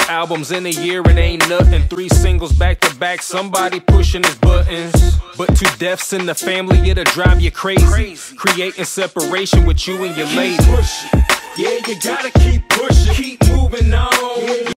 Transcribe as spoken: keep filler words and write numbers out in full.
albums in a year and ain't nothing. Three singles back to back, somebody pushing his buttons. But two deaths in the family, it'll drive you crazy. Creating separation with you and your lady. Yeah, you gotta keep pushing, keep moving on.